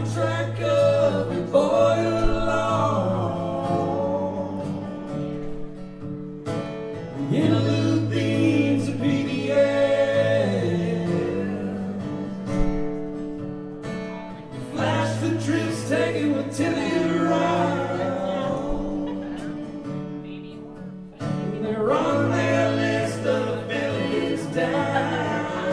soundtrack of your boy along. The interlude themes of PBS, the flash the trips taken with Tilly around. They're on their list of affiliates down.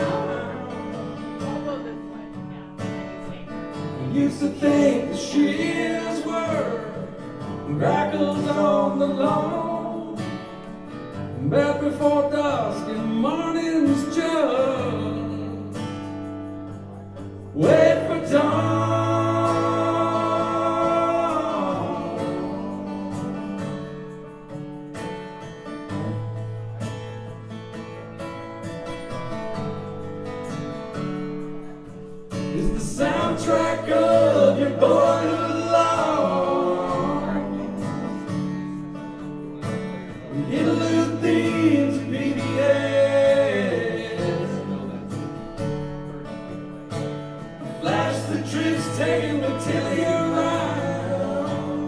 Used to think the shears were grackles on the lawn, but before dusk and morning's just wait for dawn. It's the soundtrack of your boy-along. The interlude themes of PBS, flash the trips taken with Tilly around.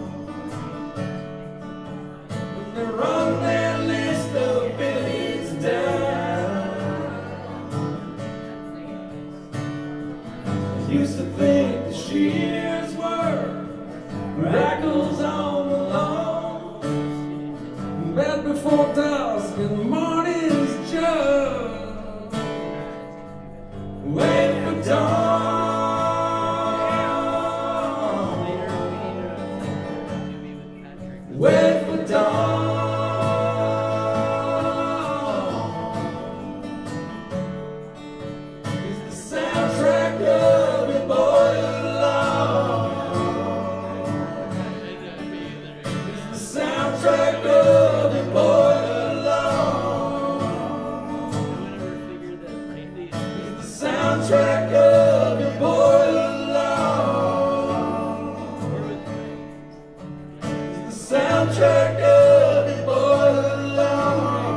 When they're on their list of affiliates down. Used to think the shears were grackles on the lawn, but before dusk and morning's just wait for dawn. Wait for dawn. It's the soundtrack of your boy along. It's the soundtrack of your boy along. It's the soundtrack of your boy along. It's the soundtrack of your boy along.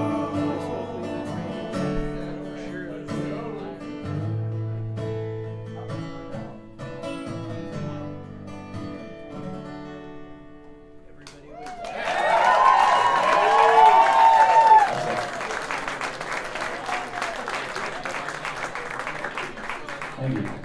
Thank you.